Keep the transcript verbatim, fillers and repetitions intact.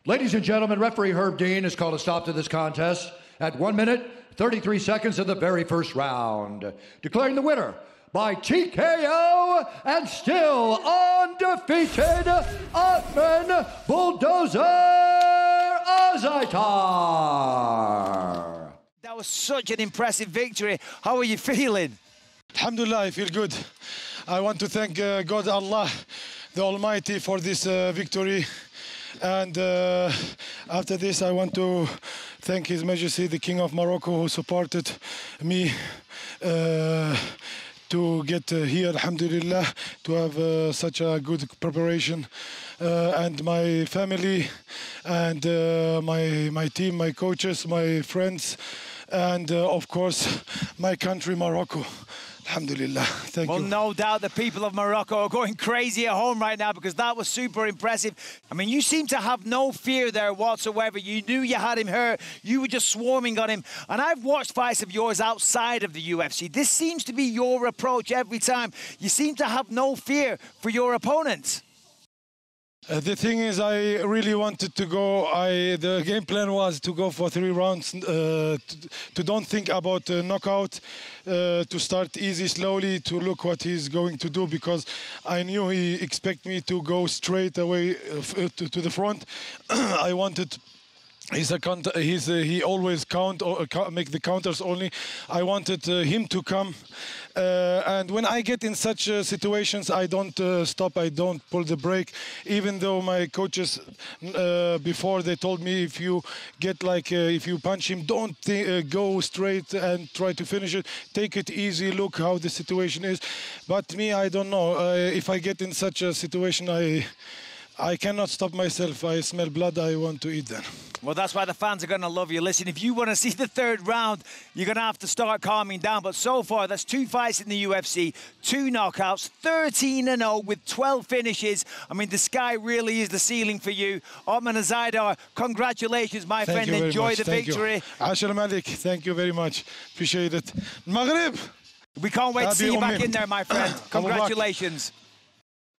Ladies and gentlemen, referee Herb Dean has called a stop to this contest at one minute, thirty-three seconds of the very first round, declaring the winner by T K O and still undefeated, Othman Bulldozer Azaitar. That was such an impressive victory. How are you feeling? Alhamdulillah, I feel good. I want to thank uh, God, Allah, the Almighty, for this uh, victory. And uh, after this, I want to thank His Majesty, the King of Morocco, who supported me uh, to get uh, here, alhamdulillah, to have uh, such a good preparation. Uh, and my family, and uh, my, my team, my coaches, my friends, and uh, of course, my country, Morocco. Alhamdulillah. Thank well, you. Well, no doubt the people of Morocco are going crazy at home right now because that was super impressive. I mean, you seem to have no fear there whatsoever. You knew you had him hurt. You were just swarming on him. And I've watched fights of yours outside of the U F C. This seems to be your approach every time. You seem to have no fear for your opponents. Uh, the thing is, I really wanted to go. I the game plan was to go for three rounds, uh, to, to don't think about uh, knockout, uh, to start easy, slowly, to look what he's going to do, because I knew he expect me to go straight away uh, to, to the front. I wanted. He's a counter, he's a, he always count or uh, make the counters only. I wanted uh, him to come, uh, and when I get in such uh, situations, I don't uh, stop. I don't pull the brake. Even though my coaches uh, before they told me, if you get like uh, if you punch him, don't uh, go straight and try to finish it. Take it easy. Look how the situation is. But me, I don't know. Uh, if I get in such a situation, I. I cannot stop myself. I smell blood. I want to eat them. Well, that's why the fans are going to love you. Listen, if you want to see the third round, you're going to have to start calming down. But so far, that's two fights in the U F C, two knockouts, thirteen and oh with twelve finishes. I mean, the sky really is the ceiling for you. Othman Azaitar, congratulations, my Thank friend. You very Enjoy much. the Thank victory. Ashar Malik, thank you very much. Appreciate it. Maghrib. We can't wait to see you back in there, my friend. Congratulations.